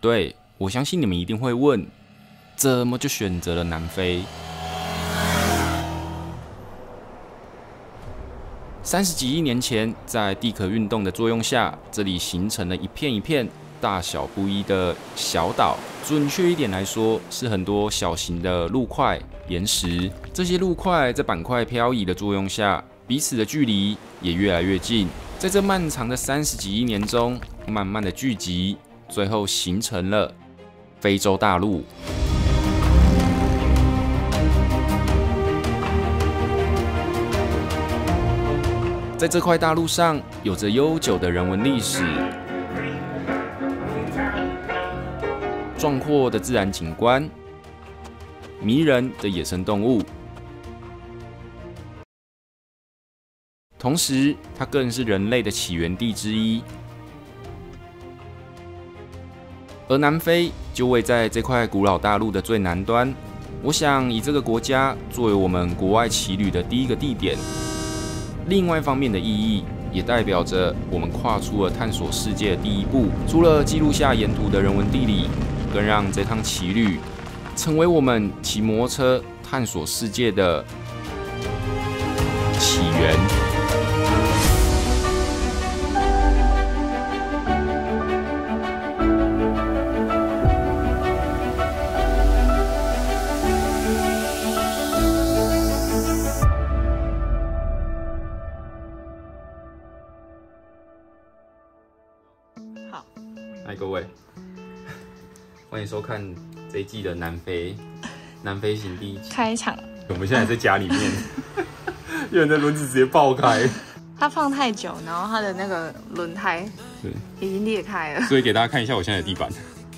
对，我相信你们一定会问，怎么就选择了南非？30几亿年前，在地壳运动的作用下，这里形成了一片一片大小不一的小岛。准确一点来说，是很多小型的陆块、岩石。这些陆块在板块漂移的作用下，彼此的距离也越来越近。在这漫长的30几亿年中，慢慢的聚集，最后形成了非洲大陆。在这块大陆上，有着悠久的人文历史、壮阔的自然景观、迷人的野生动物，同时它更是人类的起源地之一。而南非就位在这块古老大陆的最南端。我想以这个国家作为我们国外骑旅的第一个地点。另外一方面的意义，也代表着我们跨出了探索世界的第一步。除了记录下沿途的人文地理，更让这趟骑旅成为我们骑摩托车探索世界的起源。嗨，各位，欢迎收看这一季的南非行第一集开场。 我们现在在家里面，有人的轮子直接爆开， 它放太久，然后它的那个轮胎已经裂开了。 所以给大家看一下我现在的地板。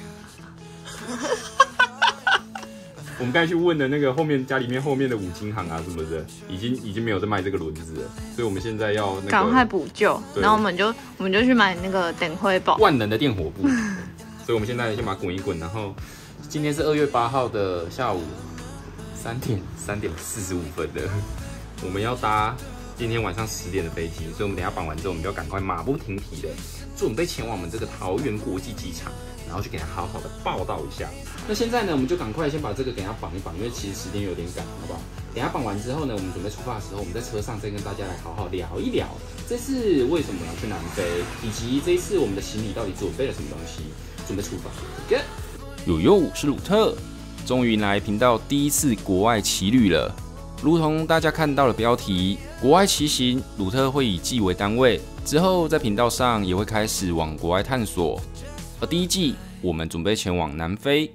我们刚才去问的那个家里面后面的五金行啊什么的，已经没有在卖这个轮子了，所以我们现在要赶快补救，然后我们就去买那个电火宝， 万能的电火布。所以我们现在先把它滚一滚，然后今天是2月8号的下午3点45分的，我们要搭今天晚上10点的飞机，所以我们等一下绑完之后，我们就要赶快马不停蹄的准备前往我们这个桃园国际机场，然后去给它好好的报道一下。那现在呢，我们就赶快先把这个给它绑一绑，因为其实时间有点赶，好不好？等一下绑完之后呢，我们准备出发的时候，我们在车上再跟大家来好好聊一聊，这次为什么要去南非，以及这一次我们的行李到底准备了什么东西，准备出发。OK， 我是鲁特，终于来频道第一次国外骑旅了。如同大家看到的标题，国外骑行，鲁特会以季为单位，之后在频道上也会开始往国外探索。而第一季，我们准备前往南非。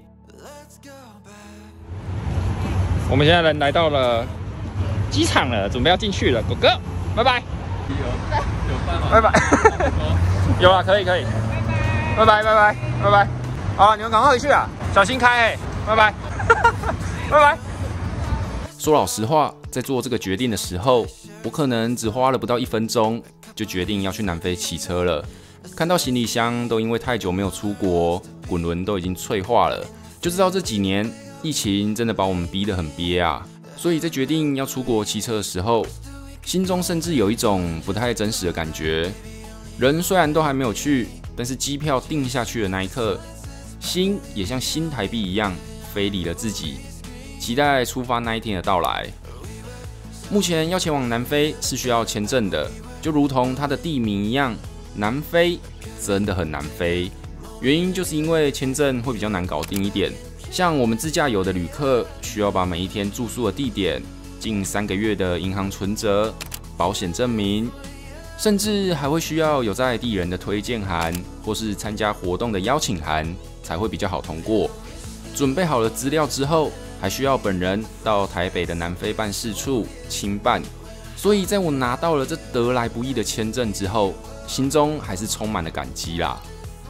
我们现在人来到了机场了，准备要进去了。狗哥，拜拜。有办吗？拜拜。有啊，可以。拜拜。好，你们赶快回去啊，小心开拜拜。拜拜。说老实话，在做这个决定的时候，我可能只花了不到1分钟，就决定要去南非骑车了。看到行李箱都因为太久没有出国，滚轮都已经脆化了，就知道这几年疫情真的把我们逼得很憋啊。所以在决定要出国骑车的时候，心中甚至有一种不太真实的感觉。人虽然都还没有去，但是机票定下去的那一刻，心也像新台币一样飞离了自己，期待出发那一天的到来。目前要前往南非是需要签证的，就如同它的地名一样，南非真的很难飞。原因就是因为签证会比较难搞定一点。像我们自驾游的旅客，需要把每一天住宿的地点、近3个月的银行存折、保险证明，甚至还会需要有在地人的推荐函，或是参加活动的邀请函，才会比较好通过。准备好了资料之后，还需要本人到台北的南非办事处亲办。所以在我拿到了这得来不易的签证之后，心中还是充满了感激啦。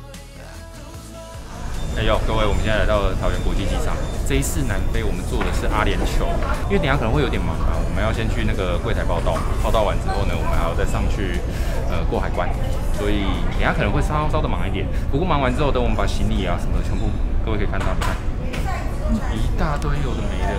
各位，我们现在来到了桃园国际机场。这一次南非我们坐的是阿联酋，因为等一下可能会有点忙啊，我们要先去那个柜台报到，报到完之后呢，我们还要再上去过海关，所以等一下可能会稍的忙一点。不过忙完之后，等我们把行李啊什么的全部，各位可以看到，一大堆有的没的，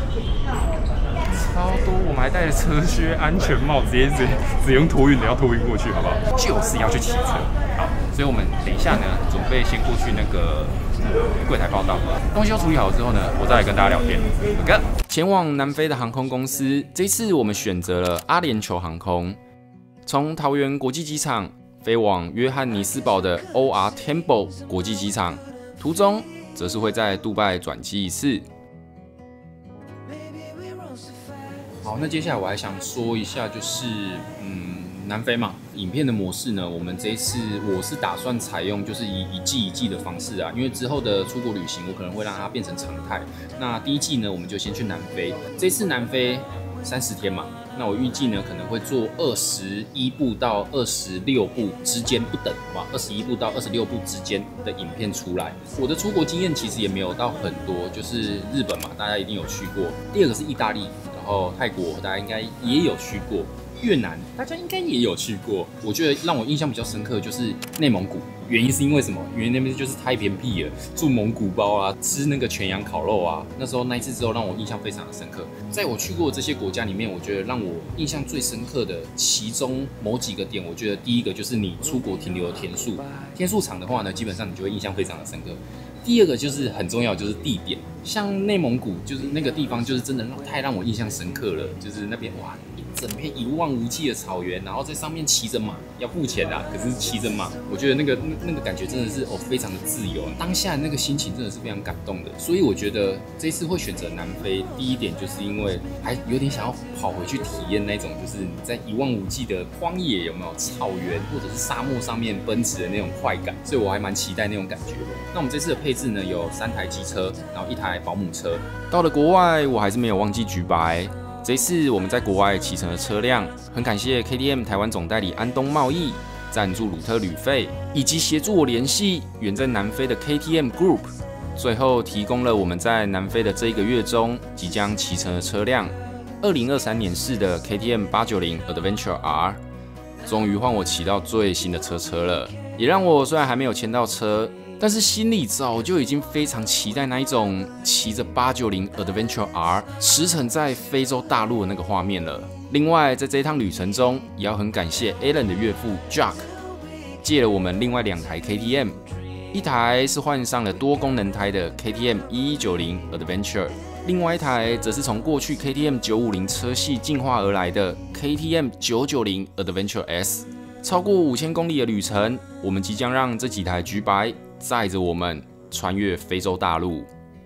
超多。我们还带着车靴、安全帽，直接只用托运的要托运过去，好不好？就是要去骑车。好，所所以我们等一下呢，准备先过去那个柜台报到，东西都处理好之后呢，我再来跟大家聊天。OK， 前往南非的航空公司，这次我们选择了阿联酋航空，从桃园国际机场飞往约翰尼斯堡的 OR Tambo 国际机场，途中则是会在杜拜转机一次。好，那接下来我还想说一下，就是南非嘛，影片的模式呢，我们这一次我是打算采用就是以一季一季的方式啊，因为之后的出国旅行我可能会让它变成常态。那第一季呢，我们就先去南非，这次南非30天嘛，那我预计呢可能会做21部到26部之间不等，好吧？21部到26部之间的影片出来。我的出国经验其实也没有到很多，就是日本嘛，大家一定有去过。第二个是意大利，然后泰国大家应该也有去过。越南大家应该也有去过，我觉得让我印象比较深刻的就是内蒙古，原因是因为什么？因为那边就是太偏僻了，住蒙古包啊，吃那个全羊烤肉啊。那时候那一次之后，让我印象非常的深刻。在我去过的这些国家里面，我觉得让我印象最深刻的其中某几个点，我觉得第一个就是你出国停留的天数，天数长的话呢，基本上你就会印象非常的深刻。第二个就是很重要，就是地点，像内蒙古就是那个地方，就是真的太让我印象深刻了，就是那边哇。整片一望无际的草原，然后在上面骑着马，要付钱啦，可是骑着马，我觉得那个感觉真的是非常的自由，当下那个心情真的是非常感动的。所以我觉得这次会选择南非，第一点就是因为还有点想要跑回去体验那种，就是你在一望无际的荒野有没有草原或者是沙漠上面奔驰的那种快感，所以我还蛮期待那种感觉的。那我们这次的配置呢，有3台机车，然后1台保姆车。到了国外，我还是没有忘记举白。这次我们在国外骑乘的车辆，很感谢 KTM 台湾总代理安东贸易赞助鲁特旅费，以及协助我联系远在南非的 KTM Group， 最后提供了我们在南非的这1个月中即将骑乘的车辆，2023年式的 KTM 890 Adventure R， 终于换我骑到最新的车了，也让我虽然还没有签到车，但是心里早就已经非常期待那一种骑着890 Adventure R 驰骋在非洲大陆的那个画面了。另外，在这一趟旅程中，也要很感谢 Alan 的岳父 Jack 借了我们另外2台 KTM， 一台是换上了多功能胎的 KTM 1190 Adventure， 另外一台则是从过去 KTM 950车系进化而来的 KTM 990 Adventure S。超过5000公里的旅程，我们即将让这几台橘白载着我们穿越非洲大陆。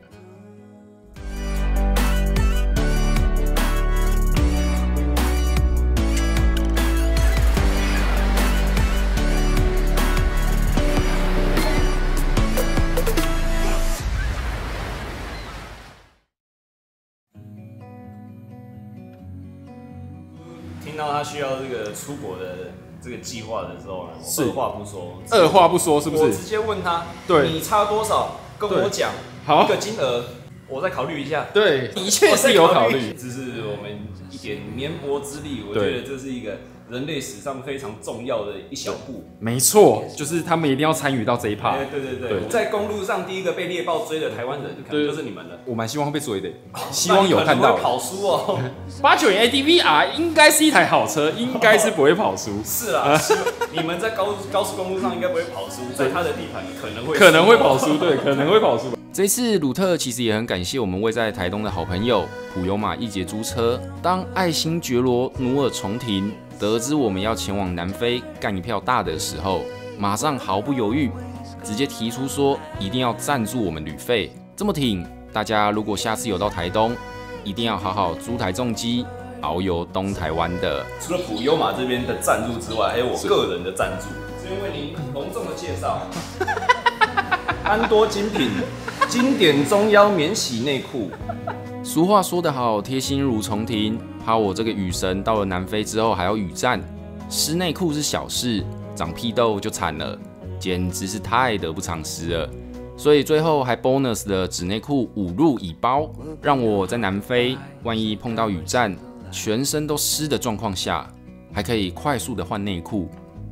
听到他需要这个出国的这个计划的时候呢，二话不说，是不是？我直接问他，对，你差多少，跟我讲，好，一个金额，我再考虑一下。 对，的确是有考虑， 这是我们一点绵薄之力，我觉得这是一个人类史上非常重要的一小步。 没错，就是他们一定要参与到这一趴。 对，在公路上第一个被猎豹追的台湾人，可能就是你们了。 我蛮希望会被追的，希望有看到。 会跑输哦。 890 ADV-R 应该是一台好车，应该是不会跑输。 是啊，你们在高速公路上应该不会跑输，在他的地盘可能会跑输，对，可能会跑输。这次鲁特其实也很感谢我们位在台东的好朋友普悠玛一捷租车。当爱新觉罗努尔重庭得知我们要前往南非干一票大的时候，马上毫不犹豫，直接提出说一定要赞助我们旅费。这么挺，大家如果下次有到台东，一定要好好租台重机遨游东台湾的。 除了普悠玛这边的赞助之外，还有我个人的赞助，这边为您隆重的介绍安多精品经典中腰免洗内裤。 俗话说得好，贴心如重庭。怕我这个雨神到了南非之后还要雨战，湿内裤是小事，长屁痘就惨了，简直是太得不偿失了。所以最后还 bonus 的纸内裤5入1包，让我在南非万一碰到雨战，全身都湿的状况下，还可以快速的换内裤，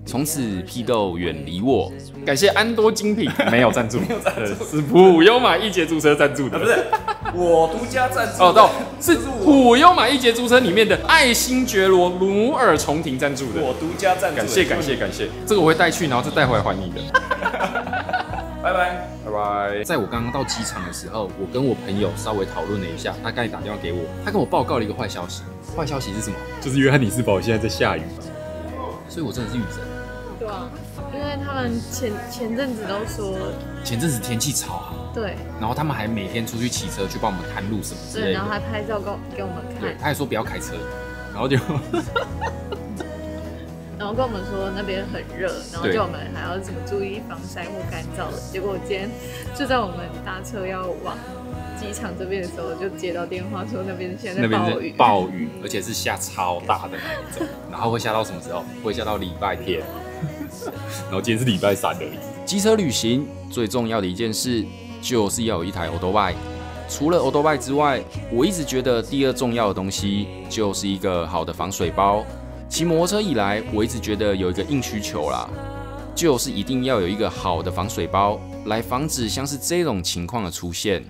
从此批斗远离我。感谢安多精品没有赞助，是普悠玛一节租车赞助的， 不是我独家赞助哦，是普悠玛一节租车里面的爱新觉罗努尔重庭赞助的， 我独家赞助， 感谢，这个我会带去，然后再带回来还你的。 拜拜。 在我刚刚到机场的时候，我跟我朋友稍微讨论了一下，他刚才打电话给我，他跟我报告了一个坏消息。坏消息是什么？就是约翰尼斯堡现在在下雨，所以我真的是雨神。 对啊，因为他们前阵子都说， 前阵子天气超好， 对， 然后他们还每天出去骑车去帮我们探路什么之类的， 对，然后还拍照给我们看， 对，他还说不要开车，然后就。 然后跟我们说那边很热，然后叫我们还要怎么注意防晒或干燥的。结果今天就在我们搭车要往机场这边的时候，就接到电话说那边现在在暴雨，而且是下超大的那一种。然后会下到什么时候？会下到礼拜天，然后今天是礼拜3而已。机车旅行最重要的一件事就是要有一台 Oldbike。除了 Oldbike 之外，我一直觉得第二重要的东西就是一个好的防水包。骑摩托车以来，我一直觉得有一个硬需求啦，就是一定要有一个好的防水包，来防止像是这种情况的出现。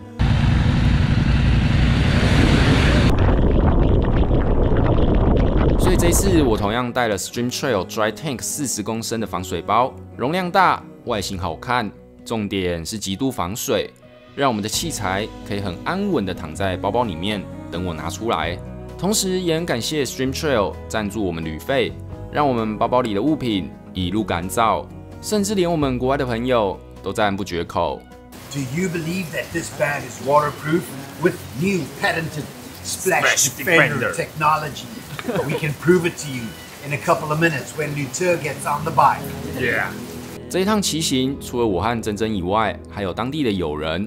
所以这一次我同样带了 Stream Trail Dry Tank 40公升的防水包，容量大，外形好看，重点是极度防水，让我们的器材可以很安稳的躺在包包里面，等我拿出来。同时也很感谢 Stream Trail 赞助我们旅费，让我们包包里的物品一路干燥，甚至连我们国外的朋友都赞不绝口。 Do you believe that this bag is waterproof with new patented Splash Defender technology? We can prove it to you in a couple of minutes when Luther gets on the bike. Yeah. 这一趟骑行，除了我和珍珍以外，还有当地的友人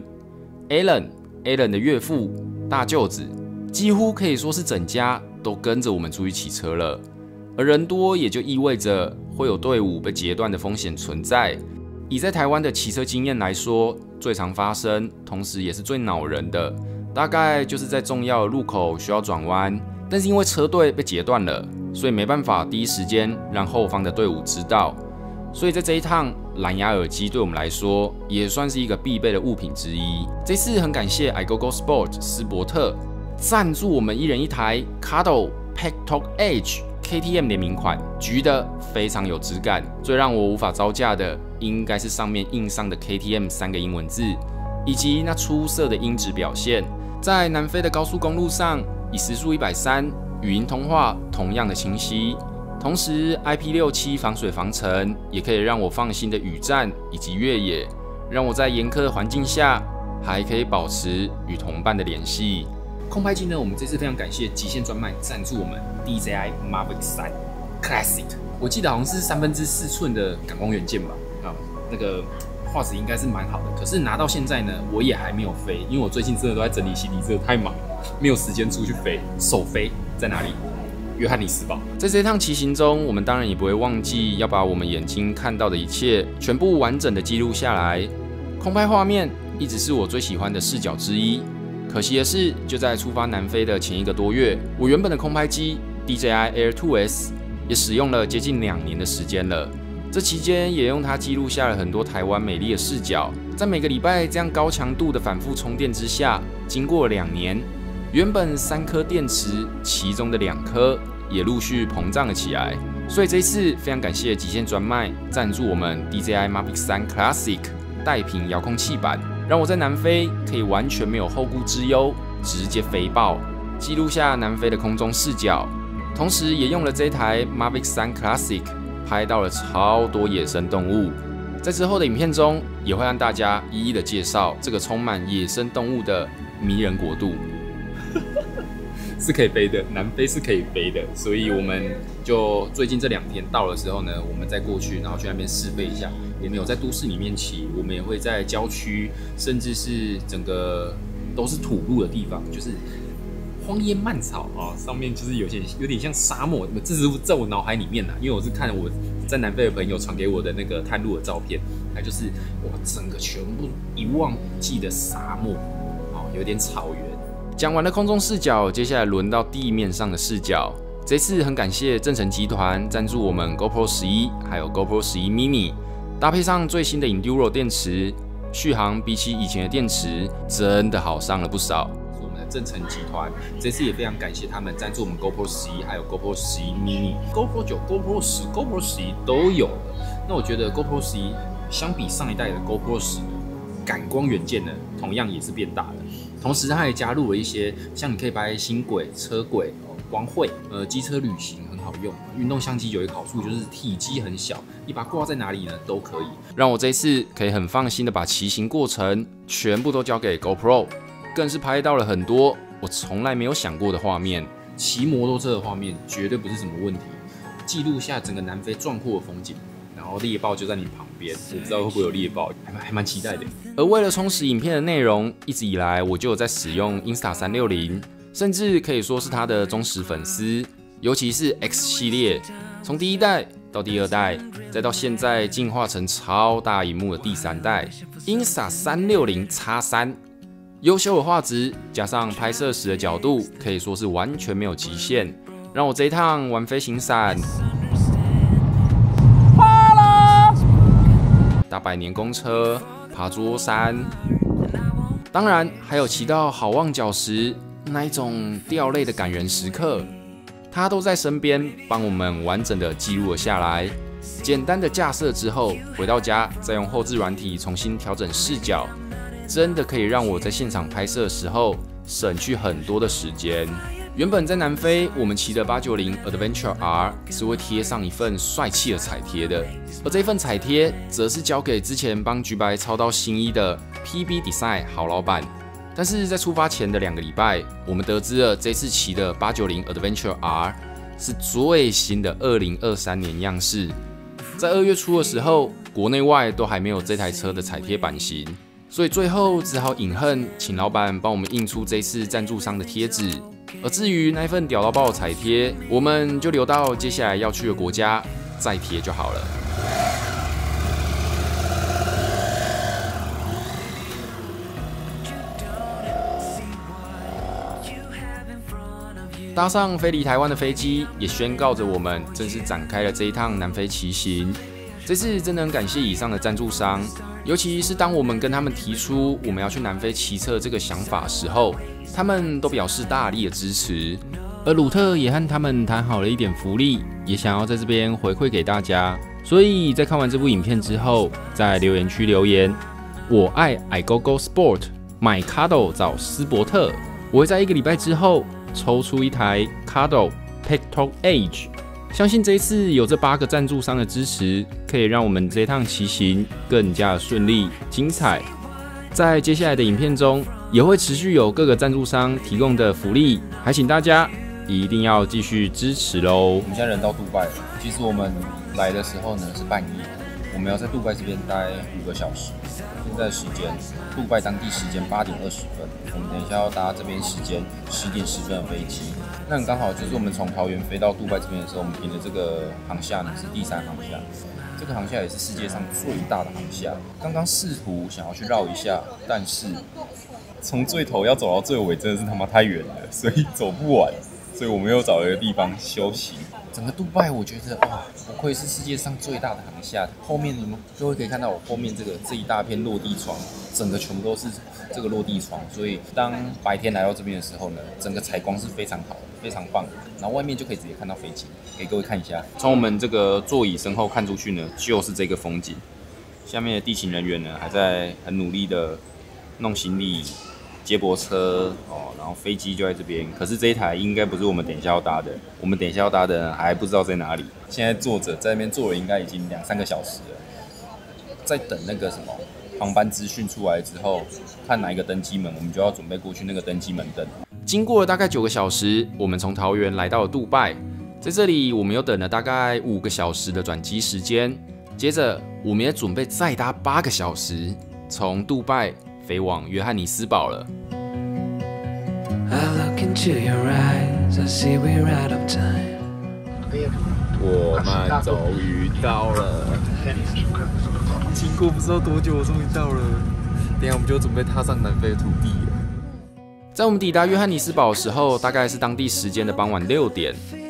Alan 的岳父、大舅子。几乎可以说是整家都跟着我们出去骑车了，而人多也就意味着会有队伍被截断的风险存在。以在台湾的骑车经验来说，最常发生，同时也是最恼人的，大概就是在重要的路口需要转弯，但是因为车队被截断了，所以没办法第一时间让后方的队伍知道。所以在这一趟，蓝牙耳机对我们来说也算是一个必备的物品之一。这次很感谢 iGoGo Sport 斯伯特。赞助我们一人一台 Cado Packtalk Edge KTM 联名款，橘的非常有质感。最让我无法招架的，应该是上面印上的 KTM 3个英文字，以及那出色的音质表现。在南非的高速公路上，以时速130，语音通话同样的清晰。同时 IP67 防水防尘，也可以让我放心的雨战以及越野，让我在严苛的环境下，还可以保持与同伴的联系。空拍机呢，我们这次非常感谢极限专卖赞助我们 DJI Mavic 3 Classic， 我记得好像是4/3寸的感光元件吧，那个画质应该是蛮好的。可是拿到现在呢，我也还没有飞，因为我最近真的都在整理行李，真的太忙了，没有时间出去飞。首飞在哪里？约翰尼斯堡。在这趟骑行中，我们当然也不会忘记要把我们眼睛看到的一切全部完整的记录下来。空拍画面一直是我最喜欢的视角之一。可惜的是，就在出发南非的前1个多月，我原本的空拍机 DJI Air 2S 也使用了接近2年的时间了。这期间也用它记录下了很多台湾美丽的视角。在每个礼拜这样高强度的反复充电之下，经过2年，原本3颗电池，其中的2颗也陆续膨胀了起来。所以这一次非常感谢极限专卖赞助我们 DJI Mavic 3 Classic 带屏遥控器板，让我在南非可以完全没有后顾之忧，直接飞爆，记录下南非的空中视角。同时也用了这台 Mavic 3 Classic 拍到了超多野生动物。在之后的影片中，也会让大家一一的介绍这个充满野生动物的迷人国度。是可以飞的，南非是可以飞的，所以我们就最近这2天到的时候呢，我们再过去，然后去那边试飞一下。也没有在都市里面骑，我们也会在郊区，甚至是整个都是土路的地方，就是荒烟蔓草啊，上面就是有点像沙漠。这是在我脑海里面啦，因为我是看我在南非的朋友传给我的那个探路的照片，它就是哇，整个全部一望无际的沙漠，哦，有点草原。讲完了空中视角，接下来轮到地面上的视角。 这次很感谢正成集团赞助我们 GoPro 11，还有 GoPro 11 mini， 搭配上最新的 Enduro 电池，续航比起以前的电池真的好上了不少。是我们的正成集团，这次也非常感谢他们赞助我们 GoPro 11，还有 GoPro 11 mini、GoPro 9、GoPro 10、GoPro 11都有了。那我觉得 GoPro 11相比上一代的 GoPro 10，感光元件呢同样也是变大了。同时，它也加入了一些像你可以拍星轨、车轨、光绘、机车旅行很好用。运动相机有一个好处就是体积很小，你把它挂在哪里呢都可以。让我这一次可以很放心的把骑行过程全部都交给 GoPro， 更是拍到了很多我从来没有想过的画面。骑摩托车的画面绝对不是什么问题，记录下整个南非壮阔的风景。然后猎豹就在你旁边，我不知道会不会有猎豹，还蛮期待的。而为了充实影片的内容，一直以来我就有在使用 Insta360， 甚至可以说是它的忠实粉丝。尤其是 X 系列，从第1代到第2代，再到现在进化成超大萤幕的第3代 Insta360X3， 优秀的画质加上拍摄时的角度，可以说是完全没有极限，让我这一趟玩飞行伞。搭百年公车、爬桌山，当然还有骑到好望角时那一种掉泪的感人时刻，他都在身边帮我们完整的记录了下来。简单的架设之后，回到家再用后置软体重新调整视角，真的可以让我在现场拍摄的时候省去很多的时间。原本在南非，我们骑的890 Adventure R 是会贴上一份帅气的彩贴的，而这份彩贴则是交给之前帮橘白操刀新衣的 PB Design 好老板。但是在出发前的2个礼拜，我们得知了这次骑的890 Adventure R 是最新的2023年样式，在2月初的时候，国内外都还没有这台车的彩贴版型，所以最后只好隐恨，请老板帮我们印出这次赞助商的贴纸。而至于那份屌到爆的彩贴，我们就留到接下来要去的国家再贴就好了。搭上飞离台湾的飞机，也宣告着我们正式展开了这一趟南非骑行。这次真的很感谢以上的赞助商，尤其是当我们跟他们提出我们要去南非骑车这个想法的时候，他们都表示大力的支持。而鲁特也和他们谈好了一点福利，也想要在这边回馈给大家。所以在看完这部影片之后，在留言区留言“我爱 iGoGo Sport 买 Cardo 找斯伯特”，我会在1个礼拜之后抽出一台 Cardo Pectoral Edge。相信这一次有这8个赞助商的支持，可以让我们这一趟骑行更加顺利、精彩。在接下来的影片中，也会持续有各个赞助商提供的福利，还请大家一定要继续支持喽！我们现在人到杜拜了，其实我们来的时候呢是半夜，我们要在杜拜这边待5个小时。现在时间，杜拜当地时间8点20分，我们等一下要搭这边时间10点10分的飞机。那很刚好就是我们从桃园飞到杜拜这边的时候，我们凭的这个航厦呢是第3航厦，这个航厦也是世界上最大的航厦。刚刚试图想要去绕一下，但是从最头要走到最尾真的是他妈太远了，所以走不完，所以我们又找了一个地方休息。整个杜拜我觉得哇，不愧是世界上最大的航厦。后面你们各位可以看到我后面这一大片落地窗，整个全部都是这个落地窗，所以当白天来到这边的时候呢，整个采光是非常好的，非常棒的。然后外面就可以直接看到飞机，给各位看一下。从我们这个座椅身后看出去呢，就是这个风景。下面的地勤人员呢，还在很努力的弄行李、接驳车哦，然后飞机就在这边。可是这一台应该不是我们等一下要搭的，我们等一下要搭的还不知道在哪里。现在坐着在那边坐了，应该已经2-3个小时了，在等那个什么航班资讯出来之后，看哪一个登机门，我们就要准备过去那个登机门等。经过了大概9个小时，我们从桃园来到了杜拜，在这里我们又等了大概5个小时的转机时间。接着，我们也准备再搭8个小时，从杜拜飞往约翰尼斯堡了。我们终于到了，经过不知道多久，我终于到了。等一下我们就准备踏上南非的土地了。在我们抵达约翰尼斯堡的时候，大概是当地时间的傍晚6点。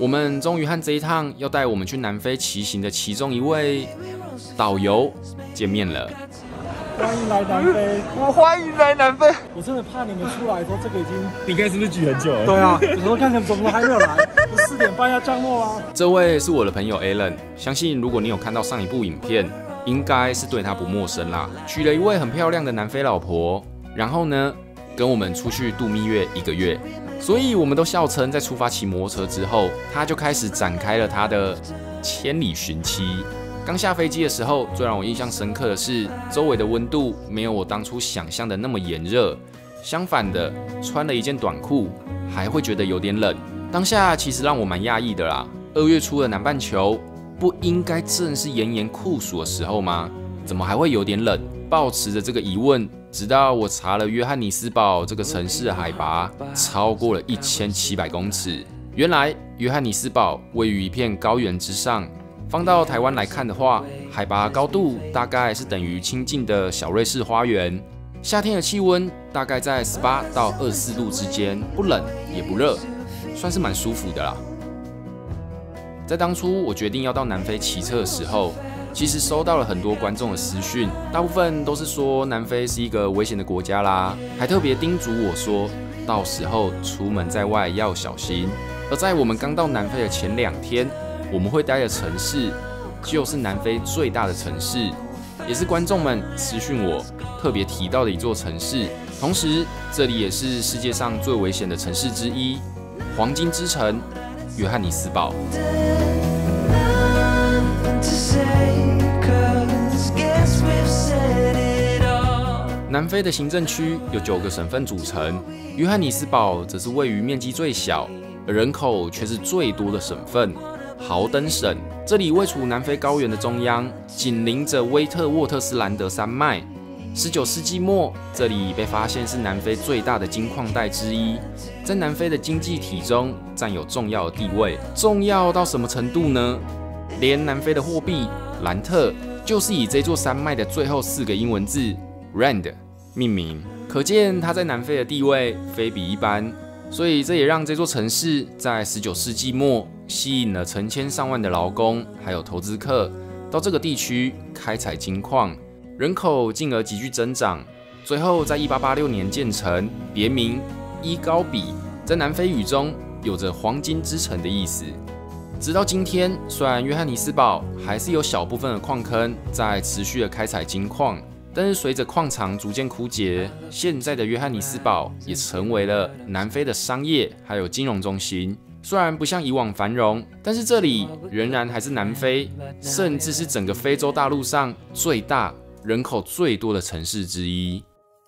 我们终于和这一趟要带我们去南非骑行的其中一位导游见面了。 欢迎来南非！ 我欢迎来南非！ 我真的怕你们出来的时候，这个已经…… 你刚才是不是举很久了？ 对啊，有时候看怎么还没有来，不4点半要降落啊。 这位是我的朋友 Alan， 相信如果你有看到上一部影片，应该是对他不陌生啦。娶了一位很漂亮的南非老婆，然后呢，跟我们出去度蜜月1个月，所以我们都笑称在出发骑摩托车之后，他就开始展开了他的千里寻妻。刚下飞机的时候，最让我印象深刻的是，周围的温度没有我当初想象的那么炎热，相反的，穿了一件短裤还会觉得有点冷。当下其实让我蛮讶异的啦。2月初的南半球，不应该正是炎炎酷暑的时候吗？怎么还会有点冷？抱持着这个疑问，直到我查了约翰尼斯堡这个城市的海拔超过了1700公尺。原来约翰尼斯堡位于一片高原之上。放到台湾来看的话，海拔高度大概是等于清近的小瑞士花园。夏天的气温大概在18到24度之间，不冷也不热，算是蛮舒服的啦。在当初我决定要到南非骑车的时候，其实收到了很多观众的私讯，大部分都是说南非是一个危险的国家啦，还特别叮嘱我说，到时候出门在外要小心。而在我们刚到南非的前2天，我们会待的城市就是南非最大的城市，也是观众们私讯我特别提到的一座城市。同时，这里也是世界上最危险的城市之一——黄金之城约翰尼斯堡。南非的行政区有9个省份组成，约翰尼斯堡则是位于面积最小，而人口却是最多的省份。豪登省，这里位处南非高原的中央，紧邻着威特沃特斯兰德山脉。19世纪末，这里被发现是南非最大的金矿带之一，在南非的经济体中占有重要的地位。重要到什么程度呢？连南非的货币兰特就是以这座山脉的最后4个英文字 Rand 命名，可见它在南非的地位非比一般。所以这也让这座城市在19世纪末吸引了成千上万的劳工还有投资客到这个地区开采金矿，人口进而急剧增长，最后在1886年建成，别名伊高比，在南非语中有着黄金之城的意思。直到今天，虽然约翰尼斯堡还是有小部分的矿坑在持续的开采金矿，但是随着矿场逐渐枯竭，现在的约翰尼斯堡也成为了南非的商业还有金融中心。虽然不像以往繁荣，但是这里仍然还是南非，甚至是整个非洲大陆上最大、人口最多的城市之一。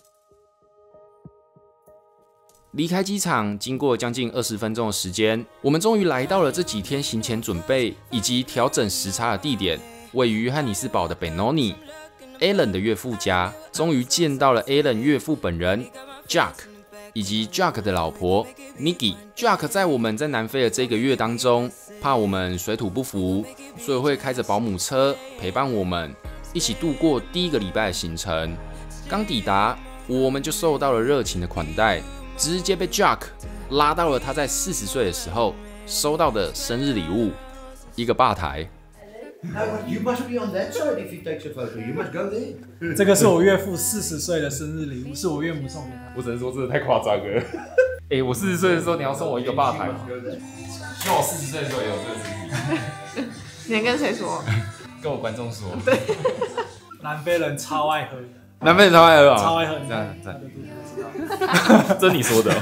离开机场，经过将近20分钟的时间，我们终于来到了这几天行前准备以及调整时差的地点，位于约翰尼斯堡的 Benoni。Alan 的岳父家，终于见到了 Alan 岳父本人 Jack， 以及 Jack 的老婆 Nikki。Jack 在我们在南非的这个月当中，怕我们水土不服，所以会开着保姆车陪伴我们一起度过第1个礼拜的行程。刚抵达，我们就受到了热情的款待，直接被 Jack 拉到了他在40岁的时候收到的生日礼物——一个吧台。 You must be on that side if he takes a photo. You must go there. 这个是我岳父40岁的生日礼物，是我岳母送给他。 我只能说真的太夸张了。 我40岁的时候你要送我一个吧台吗？ 希望我40岁的时候也有这个事情。 你能跟谁说？ 跟我观众说。 对。 南非人超爱喝。 南非人超爱喝啊！ 超爱喝，你看。 这你说的。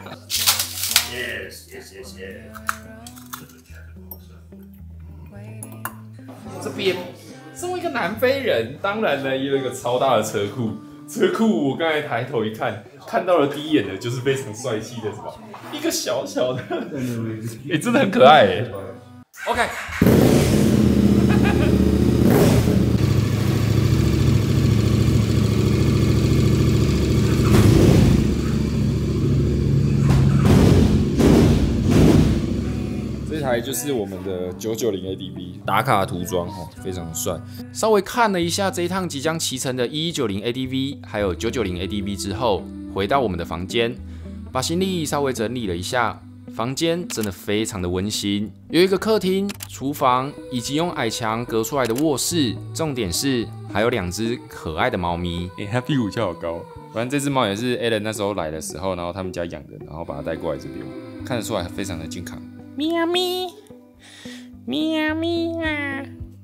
Yes. 这边，身为一个南非人，当然呢也有一个超大的车库。车库我刚才抬头一看，看到了第一眼的就是非常帅气的什么，一个小小的，真的很可爱哎。OK。这台就是我们的990 ADV 打卡涂装非常帅。稍微看了一下这一趟即将骑乘的1190 ADV 还有990 ADV 之后，回到我们的房间，把行李稍微整理了一下， 房间真的非常的温馨，有一个客厅、厨房以及用矮墙隔出来的卧室。重点是还有2只可爱的猫咪，它屁股翘好高。反正这只猫也是 Alan 那时候来的时候，然后他们家养的，然后把它带过来这边，看得出来非常的健康。喵咪，喵咪啊！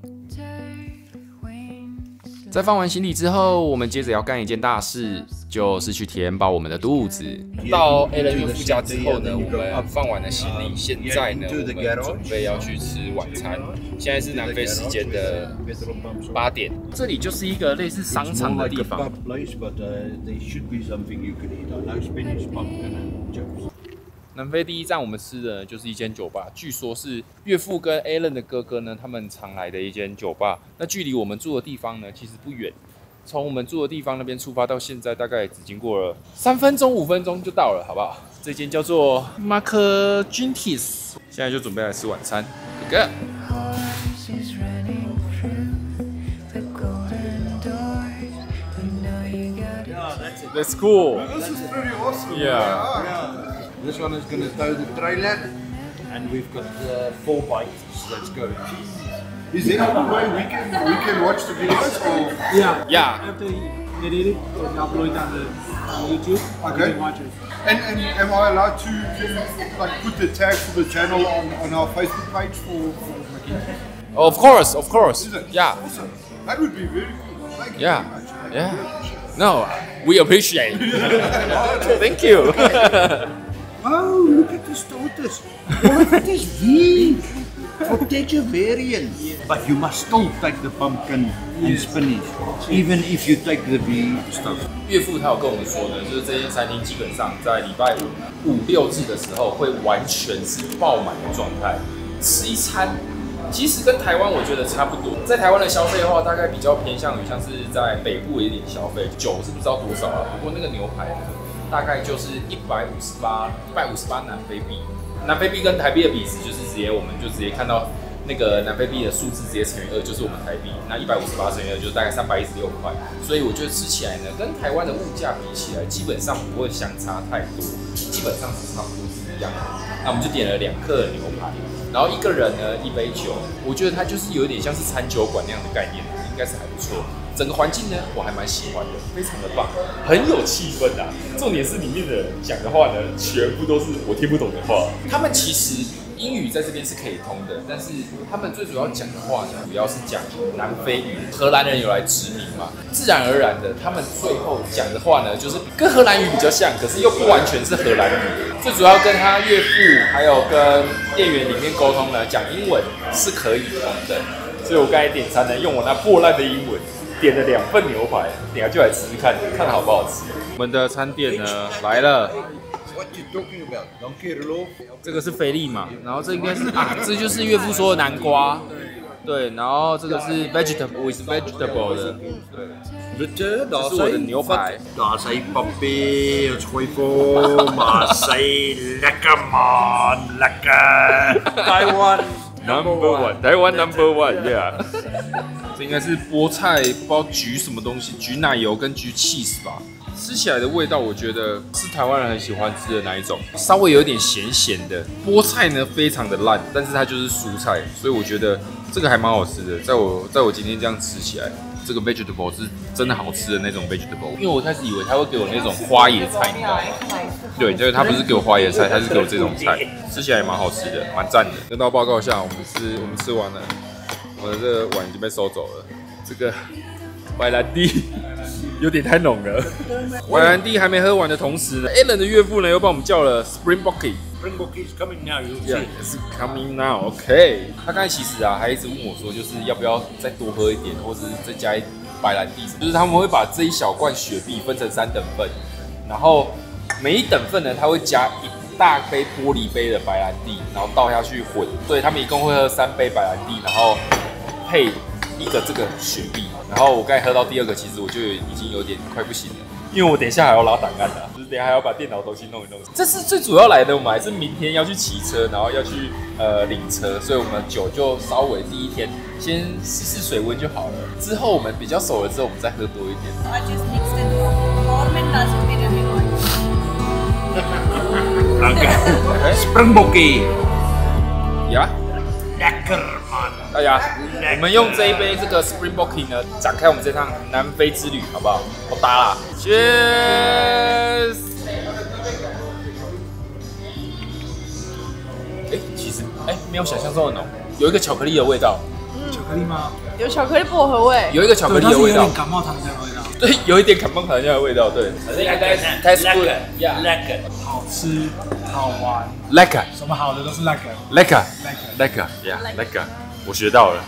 在放完行李之后，我们接着要干一件大事，就是去填饱我们的肚子。到 Alan 岳父家之后呢，我们放完了行李，现在呢，我们准备要去吃晚餐。现在是南非时间的8点，这里就是一个类似商场的地方。南非第一站我们吃的就是一间酒吧，据说是岳父跟 Alan 的哥哥呢，他们常来的一间酒吧。那距离我们住的地方呢，其实不远，从我们住的地方那边出发到现在，大概只经过了3分钟、5分钟就到了，好不好？这间叫做 Markgintis， 现在就准备来吃晚餐。哥哥。That's cool. This is pretty awesome. Yeah. This one is going to tow the trailer, and we've got 4 bites. Let's go. Is there any way we can watch the videos? Or? Yeah. After they edit it, we upload it on YouTube. Okay. And am I allowed to like put the tag for the channel on our Facebook page for McKinsey? Of course. Is it? Yeah. Awesome. That would be very cool. Thank you very much. Yeah. No, we appreciate it. Thank you. Oh, look at this tortoise. Look at this vein. Vegetarian. But you must still take the pumpkin and spinach, even if you take the veal stuff. 岳父他有跟我们说呢，就是这间餐厅基本上在礼拜5、6日的时候会完全是爆满的状态，吃一餐。其实跟台湾我觉得差不多，在台湾的消费的话，大概比较偏向于像是在北部有一点消费，酒是不知道多少啊。不过那个牛排呢，大概就是158南非币。南非币跟台币的比值就是我们就直接看到那个南非币的数字直接乘以2，就是我们台币。那158乘以2就是大概316块。所以我觉得吃起来呢，跟台湾的物价比起来，基本上不会相差太多，基本上是差不多是一样的。那我们就点了2克牛排。然后1个人呢1杯酒，我觉得它就是有点像是餐酒馆那样的概念，应该是还不错。整个环境呢，我还蛮喜欢的，非常的棒，很有气氛啊。重点是里面的人讲的话呢，全部都是我听不懂的话。他们其实英语在这边是可以通的，但是他们最主要讲的话呢，主要是讲南非语。荷兰人有来殖民嘛，自然而然的，他们最后讲的话呢，就是跟荷兰语比较像，可是又不完全是荷兰语。最主要跟他岳父还有跟店员里面沟通呢，讲英文是可以通的。所以我刚才点餐呢，用我那破烂的英文点了2份牛排，等下就来吃吃看，看好不好吃。我们的餐点呢来了。这个是菲力嘛，然后这应该是这就是岳父说的南瓜，对，然后这个是 vegetable with vegetable 的，对，这是我的牛排。 Daar sy papier, ons gooi vol, maar sy lekker man, lekker. Taiwan number one, yeah. 这应该是菠菜，不知道焗什么东西，焗奶油跟焗 cheese 吧。吃起来的味道，我觉得是台湾人很喜欢吃的那一种，稍微有点咸咸的。菠菜呢非常的烂，但是它就是蔬菜，所以我觉得这个还蛮好吃的。在我今天这样吃起来，这个 vegetable 是真的好吃的那种 vegetable。因为我开始以为他会给我那种花椰菜，你知道吗？对，就是他不是给我花椰菜，他是给我这种菜，吃起来也蛮好吃的，蛮赞的。跟大家报告一下，我们吃完了，我的这个碗已经被收走了。这个白兰地有点太浓了。白兰地还没喝完的同时呢 ，Alan 的岳父呢又帮我们叫了 Springbok。Springbok is coming now, you'll see. Yeah, it's coming now. OK。他刚才其实还一直问我说，就是要不要再多喝一点，或者是再加一白兰地，就是他们会把这一小罐雪碧分成3等份，然后每一等份呢，他会加1大杯玻璃杯的白兰地，然后倒下去混。对，他们一共会喝3杯白兰地，然后配1个这个雪碧。然后我刚才喝到第2个，其实我就已经有点快不行了，因为我等一下还要拉档案的，就是等一下还要把电脑东西弄一弄。这是最主要来的，我们还是明天要去骑车，然后要去领车，所以我们酒就稍微第一天先试水温就好了。之后我们比较熟了之后，我们再喝多一点。 I just mixed it. Norman doesn't need anyone. Okay. Springboki。 呀。大家，我们用这一杯这个 Springboki 呢，展开我们这趟南非之旅，好不好？好搭啦 ，Cheers！ 其实没有想象中的浓，有一个巧克力的味道。 巧克力吗？ 有巧克力薄荷味， 有一个巧克力的味道， 有点感冒糖浆的味道。 对，有一点感冒糖浆的味道，对。Taste good， lekker， 好吃，好玩。 lekker， 什么好的都是 lekker，lekker，yeah，lekker，我学到了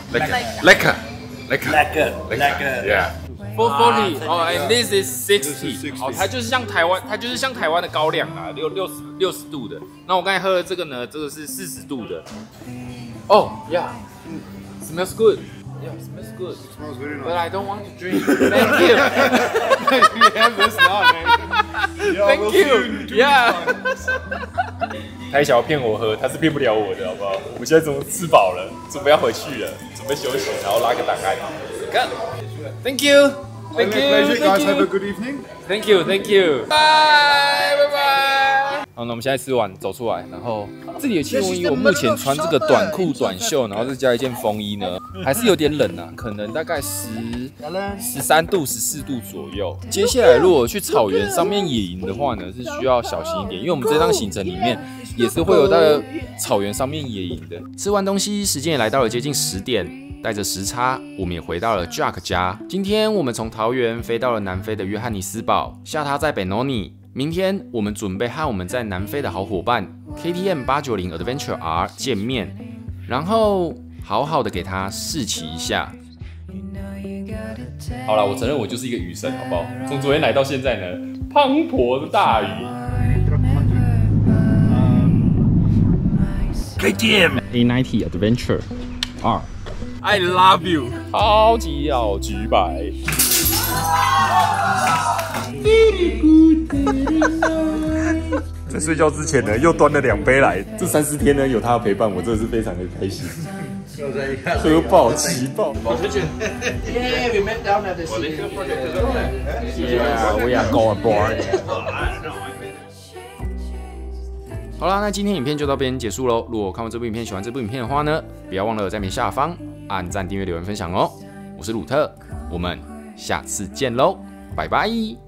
lekker，lekker，lekker，yeah。440，哦 ，and this is 60， 哦，它就是像台湾的高粱啊，60度的。那我刚才喝的这个呢，这个是40度的。哦 ，yeah，smells good。Yeah, it smells good. It smells very nice. But I don't want to drink. Thank you. You have this now, man. Thank you. Yeah. 他想要骗我喝，他是骗不了我的，好不好？我现在怎么吃饱了，准备要回去了，准备休息，然后拉个档案。Good. Thank you. Thank you. Pleasure, guys. Have a good evening. Thank you. Thank you. Bye. Bye. Bye. 好，那我们现在吃完走出来，然后这里的气温以我目前穿这个短裤短袖，然后再加一件风衣呢，还是有点冷啊，可能大概13度、14度左右。接下来如果去草原上面野营的话呢，是需要小心一点，因为我们这趟行程里面也是会有在草原上面野营的。吃完东西，时间也来到了接近10点。带着时差，我们也回到了 Jack 家。今天我们从桃园飞到了南非的约翰尼斯堡，下榻在 Benoni。明天我们准备和我们在南非的好伙伴 KTM 890 Adventure R 见面，然后好好的给他试骑一下。好了，我承认我就是一个雨神，好不好？从昨天来到现在呢，滂沱的大雨。KTM A90 Adventure R。I love you， 超级好举白。在睡觉之前呢，又端了2杯来。这30天呢，有他的陪伴，我真的是非常的开心。喝爆齐爆。Yeah, we met down at the sea. Yeah, we are going board. 好啦，那今天影片就到这边结束喽。如果看完这部影片，喜欢这部影片的话呢，不要忘了在下方按赞、订阅、留言、分享哦。我是鲁特，我们下次见喽，拜拜。